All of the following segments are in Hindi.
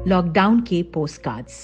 लॉकडाउन के पोस्टकार्ड्स।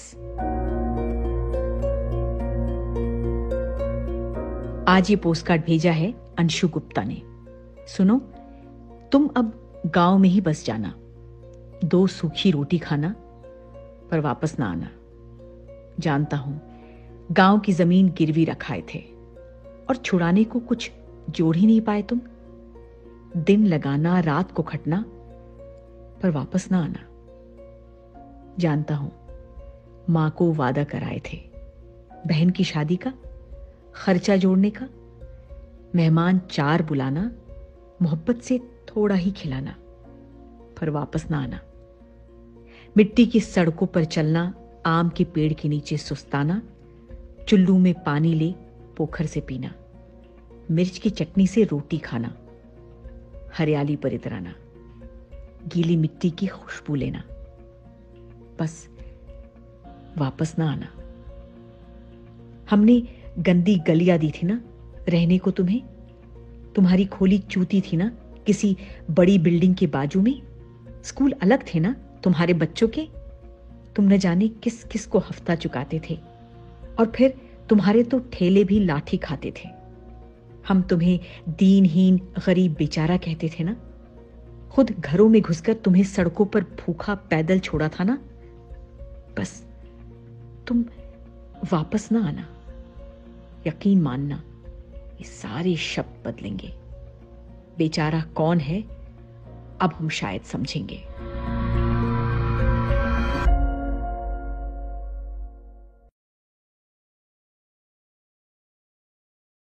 आज ये पोस्टकार्ड भेजा है अंशु गुप्ता ने। सुनो, तुम अब गांव में ही बस जाना, 2 सूखी रोटी खाना, पर वापस ना आना। जानता हूं गांव की जमीन गिरवी रखाए थे और छुड़ाने को कुछ जोड़ ही नहीं पाए तुम। दिन लगाना, रात को खटना, पर वापस ना आना। जानता हूं मां को वादा कराए थे, बहन की शादी का, खर्चा जोड़ने का, मेहमान 4 बुलाना, मोहब्बत से थोड़ा ही खिलाना, पर वापस ना आना। मिट्टी की सड़कों पर चलना, आम के पेड़ के नीचे सुस्ताना, चुल्लू में पानी ले पोखर से पीना, मिर्च की चटनी से रोटी खाना, हरियाली पर इतराना, गीली मिट्टी की खुशबू लेना, बस वापस ना आना। हमने गंदी गलियां दी थी ना रहने को तुम्हें, तुम्हारी खोली चूती थी ना किसी बड़ी बिल्डिंग के बाजू में, स्कूल अलग थे ना तुम्हारे बच्चों के, तुम न जाने किस किस को हफ्ता चुकाते थे, और फिर तुम्हारे तो ठेले भी लाठी खाते थे। हम तुम्हें दीनहीन गरीब बेचारा कहते थे ना, खुद घरों में घुसकर तुम्हें सड़कों पर भूखा पैदल छोड़ा था ना। बस तुम वापस ना आना, यकीन मानना ये सारे शब्द बदलेंगे। बेचारा कौन है अब हम शायद समझेंगे।